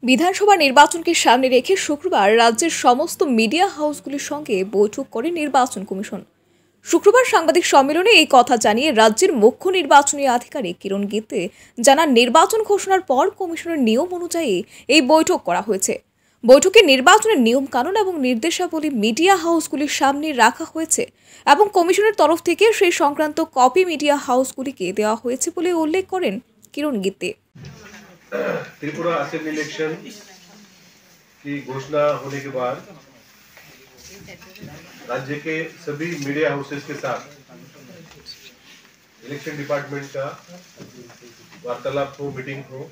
বিধানসভা নির্বাচনকে সামনে রেখে শুক্রবার রাজ্যের সমস্ত মিডিয়া হাউসগুলির সঙ্গে বৈঠক করে নির্বাচন কমিশন। শুক্রবার সাংবাদিক সম্মেলনে এই কথা জানিয়ে রাজ্যের মুখ্য নির্বাচনী আধিকারিক কিরণ গীতে জানান, নির্বাচন ঘোষণার পর কমিশনের নিয়ম অনুযায়ী এই বৈঠক করা হয়েছে। বৈঠকে নির্বাচনের নিয়ম কানুন এবং নির্দেশাবলী মিডিয়া হাউসগুলির সামনে রাখা হয়েছে এবং কমিশনের তরফ থেকে সেই সংক্রান্ত কপি মিডিয়া হাউসগুলিকে দেওয়া হয়েছে বলে উল্লেখ করেন কিরণ গীতে। त्रिपुरा असेंबली इलेक्शन की घोषणा होने के बाद राज्य के सभी मीडिया हाउसेस के साथ इलेक्शन डिपार्टमेंट का वार्तालाप हो, मीटिंग हो,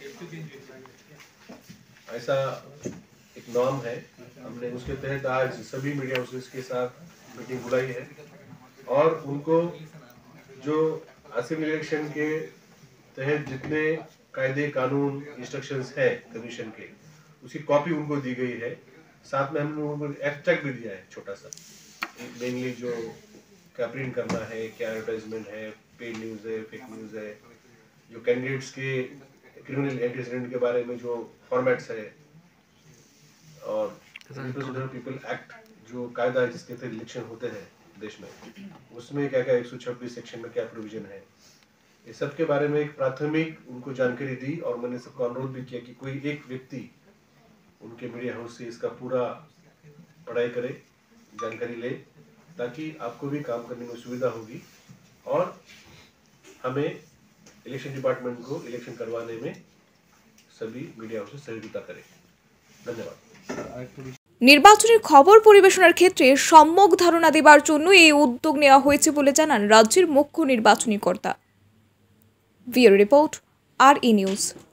ऐसा एक नॉर्म है। हमने उसके तहत आज सभी मीडिया हाउसेस के साथ मीटिंग बुलाई है और उनको जो असेंबली इलेक्शन के तहत जितने कायदे कानून इंस्ट्रक्शंस है कमीशन के, उसकी कॉपी उनको दी गई है। साथ में हमने उनको एक्सट्रैक्ट भी दिया है छोटा सा, मेनली जो क्या प्रिंट करना है, क्या एडवर्टाइजमेंट है, पेड न्यूज है, फेक न्यूज है, जो कैंडिडेट्स के क्रिमिनल एंटीसीडेंट के बारे में जो फॉर्मेट्स है, और पीपल एक्ट जो कायदा है जिसके तहत इलेक्शन होते हैं देश में, उसमें क्या क्या 126 सेक्शन में क्या प्रोविजन है, ये सब के बारे में एक प्राथमिक उनको जानकारी दी। और मैंने सबको अनुरोध भी किया कि कोई एक व्यक्ति उनके मीडिया हाउस से इसका पूरा पढ़ाई करे, जानकारी ले, ताकि आपको भी काम करने में सुविधा होगी और हमें इलेक्शन डिपार्टमेंट को इलेक्शन करवाने में सभी मीडिया हाउस सहयोगिता करें। धन्यवाद। নির্বাচনের খবর পরিবেশনার ক্ষেত্রে সম্যক ধারণা দেবার জন্য এই উদ্যোগ নেওয়া হয়েছে বলে জানান রাজ্যের মুখ্য নির্বাচনী কর্তা। Bureau report, RE news.